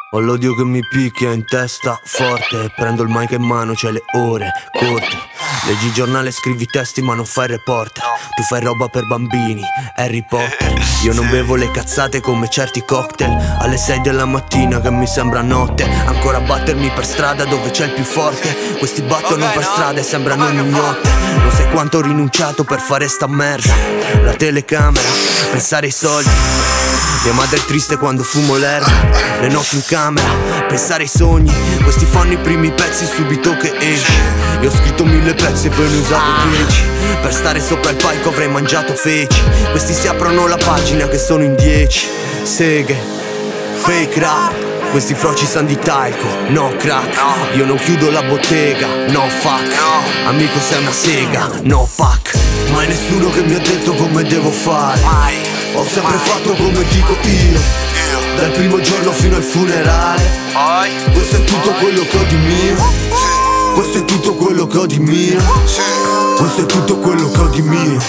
Ho l'odio che mi picchia in testa forte. Prendo il mic in mano, c'è le ore corte. Leggi il giornale, scrivi testi ma non fai il reporter. Tu fai roba per bambini, Harry Potter. Io non bevo le cazzate come certi cocktail. Alle 6 della mattina che mi sembra notte. Ancora battermi per strada dove c'è il più forte. Questi battono per strada e sembrano mignotte. Non sai quanto ho rinunciato per fare sta merda. La telecamera, pensare ai soldi. Mia madre è triste quando fumo l'erba. Le notti in camera, pensare ai sogni. Questi fanno i primi pezzi subito che esci. Io ho scritto 1000 pezzi e poi ne usavo 10. Per stare sopra il palco avrei mangiato feci. Questi si aprono la pagina che sono in 10. Seghe, fake rap. Questi froci san di talco, no crack. Io non chiudo la bottega, no fuck. Amico sei una sega, no pack. Mai nessuno che mi ha detto come devo fare. Ho sempre fatto come dico io, dal primo giorno fino al funerale. Questo è tutto quello che ho di mio. Questo è tutto quello che ho di mio. Questo è tutto quello che ho di mio.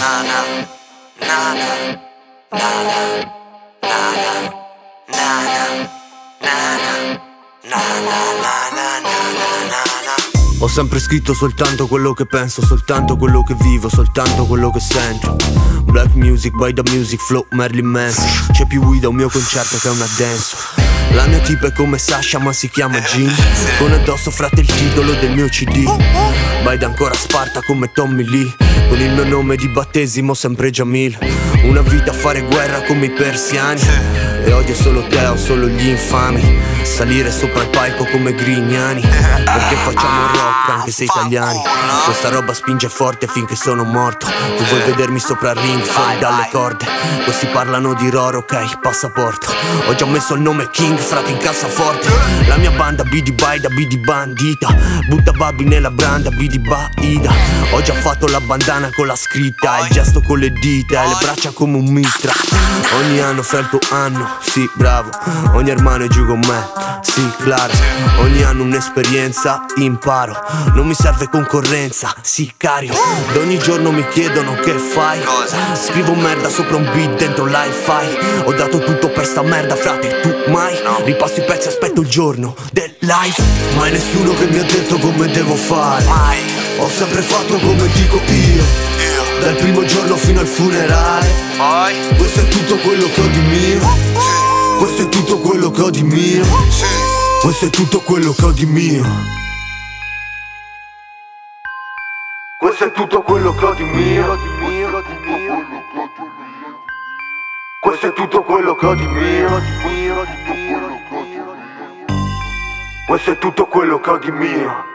Ho sempre scritto soltanto quello che penso, soltanto quello che vivo, soltanto quello che sento. Black music, by the music, flow, Marilyn Manson. C'è più weed a un mio concerto che a una dance. La mia tipa è come Sasha ma si chiama Jean. Con addosso frate il titolo del mio CD. Biden ancora Sparta come Tommy Lee. Con il mio nome di battesimo sempre Jamil. Una vita a fare guerra come i persiani. E odio solo te o solo gli infami. Salire sopra il palco come Grignani. Perché facciamo rock anche se italiani. Questa roba spinge forte finché sono morto. Tu vuoi vedermi sopra il ring fuori dalle corde. Questi parlano di Roro, ok, passaporto. Ho già messo il nome King, frate in cassaforte. La mia banda Bidi Baida, Bidi Bandita. Butta Babi nella branda, Bidi Baida. Ho già fatto la bandana con la scritta. Il gesto con le dita e le braccia come un mitra. Ogni anno fra il tuo anno, sì bravo. Ogni hermano è giù con me, sì claro. Ogni anno un'esperienza, imparo. Non mi serve concorrenza, sicario. Ed ogni giorno mi chiedono che fai. Scrivo merda sopra un beat dentro l'hi-fi. Ho dato tutto per sta merda frate, tu mai. Ripasso i pezzi, aspetto il giorno del live. Mai nessuno che mi ha detto come devo fare. Ho sempre fatto come dico io, dal primo giorno fino al funerale. Questo è tutto quello che ho di mio. Questo è tutto quello che ho di mio. Questo è tutto quello che ho di mio. Questo è tutto quello che ho di mio. Questo è tutto quello che ho di mio. Questo è tutto quello che ho di mio.